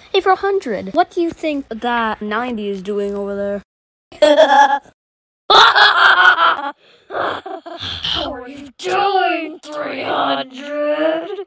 Hey, for 100, what do you think that 90 is doing over there? How are you doing, 300?